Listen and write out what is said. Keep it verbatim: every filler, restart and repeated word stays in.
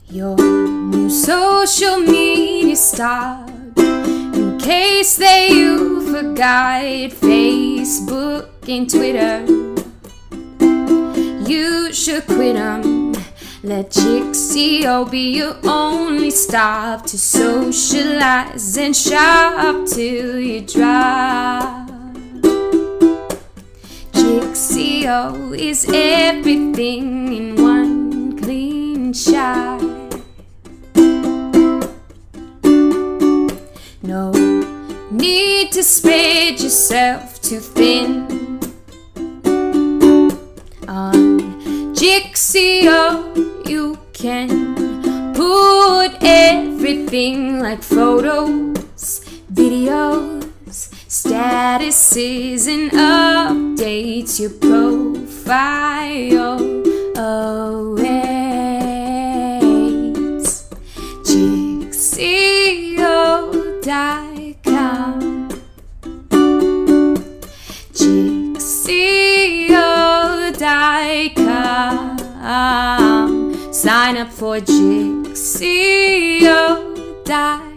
your new social media star. In case that you forgot, Facebook and Twitter, you should quit 'em. Let Jixxeo be your only stop to socialize and shop till you drop. Jixxeo is everything in one clean shot. No need to spread yourself too thin. On Jixxeo you can put everything like photos, videos, statuses, and updates your profile awaits. Jixxeo dot com. Jixxeo dot com. Sign up for Jixxeo dot com.